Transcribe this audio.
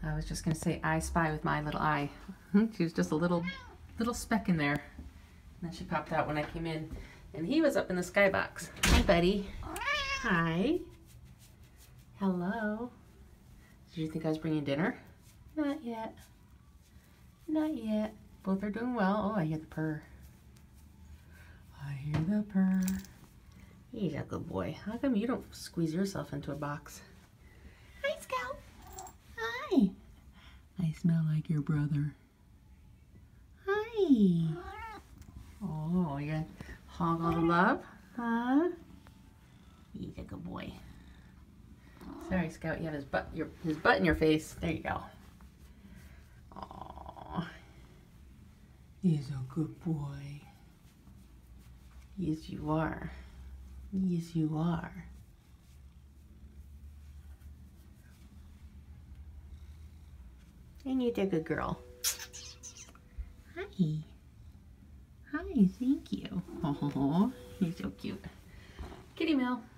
I was just gonna say I spy with my little eye. She was just a little speck in there. And then she popped out when I came in. And he was up in the skybox. Hi, buddy. Hi. Hello. Did you think I was bringing dinner? Not yet. Not yet. Both are doing well. Oh, I hear the purr. I hear the purr. He's a good boy. How come you don't squeeze yourself into a box? Hi, Scout. Hi. I smell like your brother. Hi. Oh, you're gonna hog all the love? Huh? He's a good boy. Sorry, Scout, you have his butt in your face. There you go. Aww. He's a good boy. Yes, you are. Yes, you are. And you're a good girl. Hi. Hi, thank you. Oh, he's so cute. Kitty Mill.